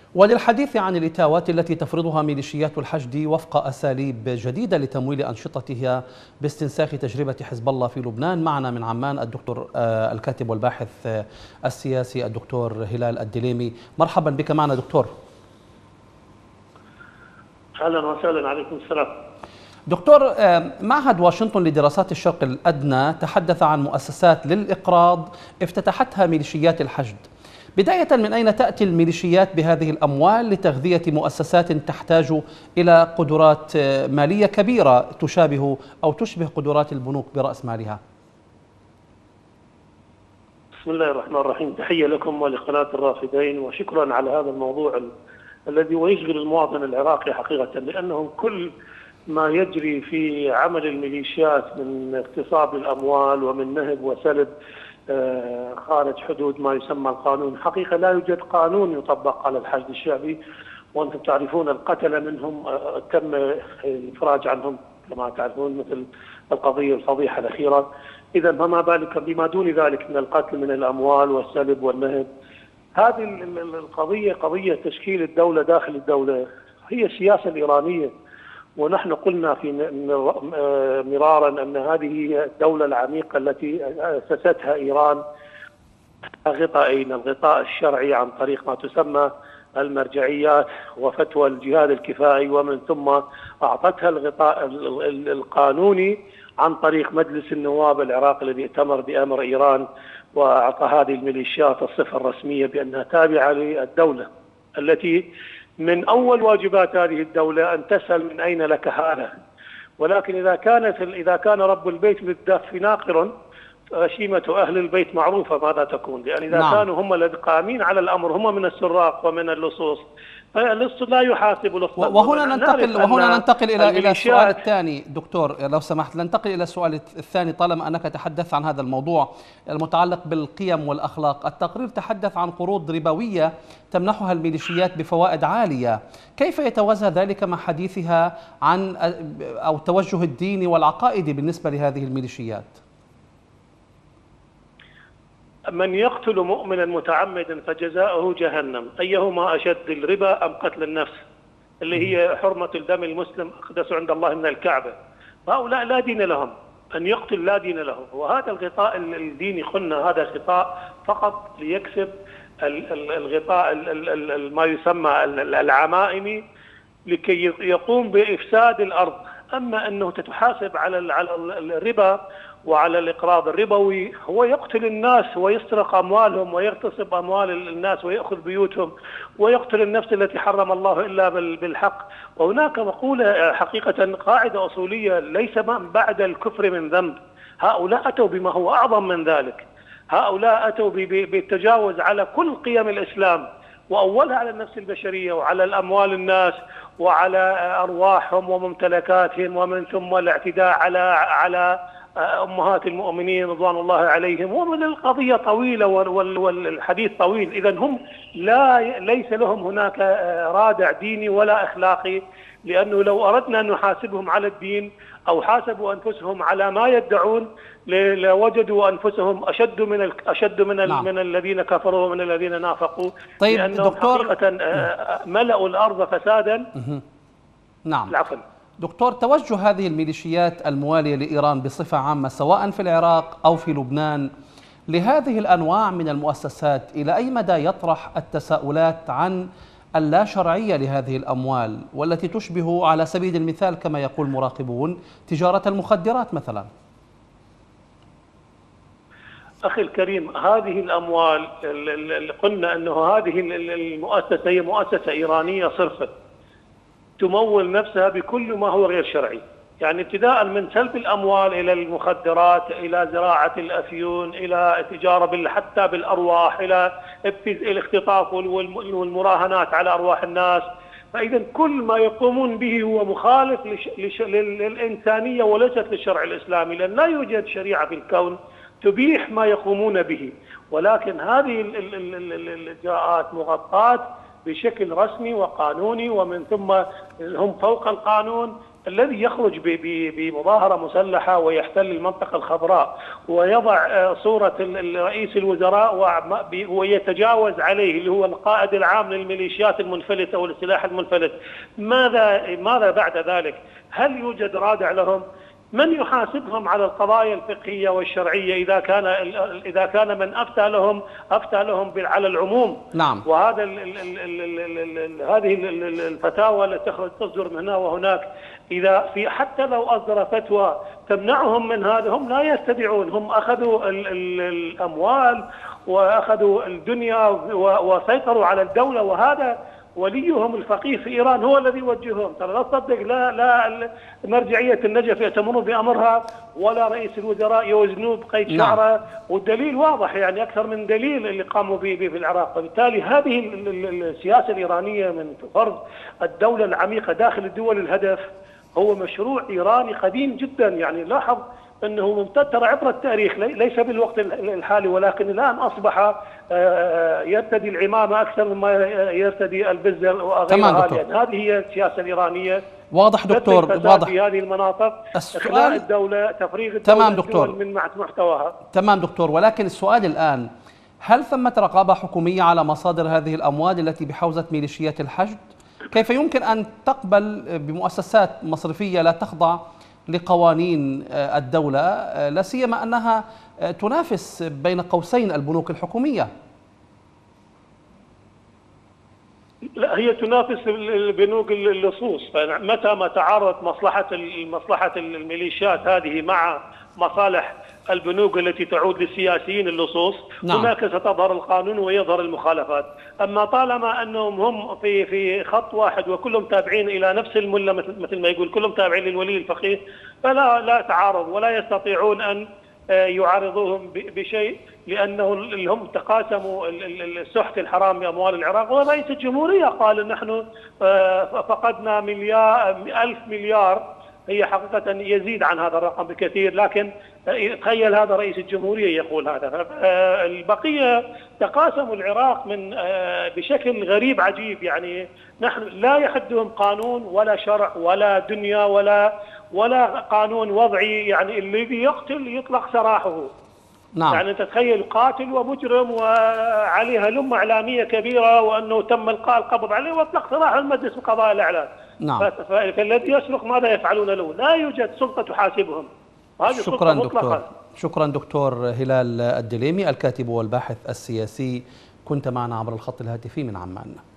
وللحديث عن الإتاوات التي تفرضها ميليشيات الحشد وفق أساليب جديدة لتمويل أنشطتها باستنساخ تجربة حزب الله في لبنان، معنا من عمان الدكتور الكاتب والباحث السياسي الدكتور هلال الدليمي. مرحبا بك معنا دكتور. أهلا وسهلا. عليكم السلام. دكتور، معهد واشنطن لدراسات الشرق الأدنى تحدث عن مؤسسات للإقراض افتتحتها ميليشيات الحشد. بداية، من أين تأتي الميليشيات بهذه الأموال لتغذية مؤسسات تحتاج إلى قدرات مالية كبيرة تشابه أو تشبه قدرات البنوك برأس مالها؟ بسم الله الرحمن الرحيم. تحية لكم ولقناة الرافدين، وشكرا على هذا الموضوع الذي يشغل المواطن العراقي حقيقة، لأنه كل ما يجري في عمل الميليشيات من اغتصاب الأموال ومن نهب وسلب خارج حدود ما يسمى القانون. حقيقة لا يوجد قانون يطبق على الحشد الشعبي، وأنتم تعرفون القتلة منهم تم الإفراج عنهم كما تعرفون، مثل القضية الفضيحة الأخيرة. إذا فما بالك بما دون ذلك من القتل من الأموال والسلب والنهب. هذه القضية قضية تشكيل الدولة داخل الدولة، هي السياسة الإيرانية، ونحن قلنا في مرارا أن هذه هي الدولة العميقة التي أسستها إيران غطاءين: الغطاء الشرعي عن طريق ما تسمى المرجعيات وفتوى الجهاد الكفائي، ومن ثم أعطتها الغطاء القانوني عن طريق مجلس النواب العراقي الذي ائتمر بأمر إيران، وأعطى هذه الميليشيات الصفة الرسمية بأنها تابعة للدولة، التي من أول واجبات هذه الدولة أن تسأل من أين لك هذا. ولكن إذا كان رب البيت بالدف ناقر، غشيمة أهل البيت معروفة ماذا تكون، لأن إذا كانوا هم الذين قائمين على الأمر، هم من السراق ومن اللصوص، فاللص لا يحاسب لص. وهنا ننتقل إلى السؤال الثاني دكتور، لو سمحت ننتقل إلى السؤال الثاني طالما أنك تحدثت عن هذا الموضوع المتعلق بالقيم والأخلاق. التقرير تحدث عن قروض ربوية تمنحها الميليشيات بفوائد عالية، كيف يتوازى ذلك مع حديثها عن أو توجه الديني والعقائدي بالنسبة لهذه الميليشيات؟ من يقتل مؤمنا متعمدا فجزاؤه جهنم، أيهما أشد، الربا أم قتل النفس، اللي هي حرمة الدم المسلم أقدس عند الله من الكعبة. هؤلاء لا دين لهم، أن يقتل لا دين له. وهذا الغطاء الديني قلنا هذا غطاء فقط ليكسب الغطاء ما يسمى العمائمي لكي يقوم بإفساد الأرض. أما أنه تتحاسب على الربا وعلى الإقراض الربوي، هو يقتل الناس ويسرق أموالهم ويغتصب أموال الناس ويأخذ بيوتهم ويقتل النفس التي حرم الله إلا بالحق. وهناك مقولة حقيقة قاعدة أصولية: ليس بعد الكفر من ذنب. هؤلاء أتوا بما هو أعظم من ذلك، هؤلاء أتوا بالتجاوز على كل قيم الإسلام، وأولها على النفس البشرية وعلى الأموال الناس وعلى أرواحهم وممتلكاتهم، ومن ثم الاعتداء على أمهات المؤمنين رضوان الله عليهم. ومن القضية طويلة والحديث طويل. إذن هم ليس لهم هناك رادع ديني ولا أخلاقي، لأنه لو أردنا أن نحاسبهم على الدين أو حاسبوا أنفسهم على ما يدعون لوجدوا أنفسهم أشد من الذين كفروا ومن الذين نافقوا. طيب لأنهم دكتور، حقيقة ملأوا الأرض فسادا. نعم العفو. دكتور، توجه هذه الميليشيات الموالية لإيران بصفة عامة سواء في العراق أو في لبنان لهذه الأنواع من المؤسسات إلى أي مدى يطرح التساؤلات عن اللا شرعية لهذه الأموال، والتي تشبه على سبيل المثال كما يقول مراقبون تجارة المخدرات مثلا؟ أخي الكريم، هذه الأموال اللي قلنا أنه هذه المؤسسة هي مؤسسة إيرانية صرفة، تمول نفسها بكل ما هو غير شرعي. يعني ابتداء من سلب الأموال إلى المخدرات، إلى زراعة الأفيون، إلى تجارة حتى بالأرواح، إلى الاختطاف والمراهنات على أرواح الناس. فإذا كل ما يقومون به هو مخالف للإنسانية وليست للشرع الإسلامي، لأن لا يوجد شريعة في الكون تبيح ما يقومون به. ولكن هذه الإجراءات مغطاة بشكل رسمي وقانوني، ومن ثم هم فوق القانون. الذي يخرج بمظاهرة مسلحة ويحتل المنطقة الخضراء ويضع صورة رئيس الوزراء ويتجاوز عليه اللي هو القائد العام للميليشيات المنفلتة والسلاح المنفلت، ماذا بعد ذلك؟ هل يوجد رادع لهم؟ من يحاسبهم على القضايا الفقهية والشرعية إذا كان من أفتى لهم على العموم؟ نعم. وهذا هذه الفتاوى التي تصدر من هنا وهناك، إذا حتى لو أصدر فتوى تمنعهم من هذا، هم لا يستطيعون، هم أخذوا الأموال وأخذوا الدنيا وسيطروا على الدولة، وهذا وليهم الفقيه في إيران هو الذي يوجههم. ترى لا تصدق لا مرجعية النجف يأتمرون بأمرها ولا رئيس الوزراء يوزنوه بقيد شعره، والدليل واضح، يعني أكثر من دليل اللي قاموا به في العراق. وبالتالي هذه السياسة الإيرانية من فرض الدولة العميقة داخل الدول الهدف هو مشروع إيراني قديم جدا. يعني لاحظ أنه ممتد ترى عبر التاريخ، ليس بالوقت الحالي، ولكن الآن أصبح يرتدي العمامة أكثر مما يرتدي البزر وغيرها. يعني هذه هي السياسة الإيرانية. واضح دكتور، واضح في هذه المناطق، إخلاء الدولة، تفريغ الدولة تمام دكتور من محتواها. تمام دكتور، ولكن السؤال الآن، هل ثمة رقابة حكومية على مصادر هذه الأموال التي بحوزة ميليشيات الحشد؟ كيف يمكن أن تقبل بمؤسسات مصرفية لا تخضع لقوانين الدولة، لا سيما أنها تنافس بين قوسين البنوك الحكومية؟ لا، هي تنافس البنوك اللصوص. متى ما تعارضت مصلحة الميليشيات هذه مع مصالح البنوك التي تعود للسياسيين اللصوص، هناك ستظهر القانون ويظهر المخالفات. أما طالما أنهم هم في خط واحد وكلهم تابعين إلى نفس الملة، مثل ما يقول كلهم تابعين للولي الفقيه، فلا تعارض ولا يستطيعون أن يعارضوهم بشيء، لأنه هم تقاسموا السحت الحرام بأموال العراق. ورئيس الجمهورية قال نحن فقدنا 1,000 مليار، هي حقيقة يزيد عن هذا الرقم بكثير، لكن تخيل هذا رئيس الجمهورية يقول هذا. البقية تقاسموا العراق من بشكل غريب عجيب. يعني نحن لا يحدهم قانون ولا شرع ولا دنيا ولا قانون وضعي. يعني الذي يقتل يطلق سراحه. نعم. يعني تتخيل قاتل ومجرم وعليها لمة إعلامية كبيرة وأنه تم إلقاء القبض عليه وأطلق سراح المجلس القضاء الأعلى. نعم. فالذي يسرق ماذا يفعلون له؟ لا يوجد سلطة تحاسبهم. شكرا دكتور. شكرا دكتور هلال الدليمي، الكاتب والباحث السياسي، كنت معنا عبر الخط الهاتفي من عمان.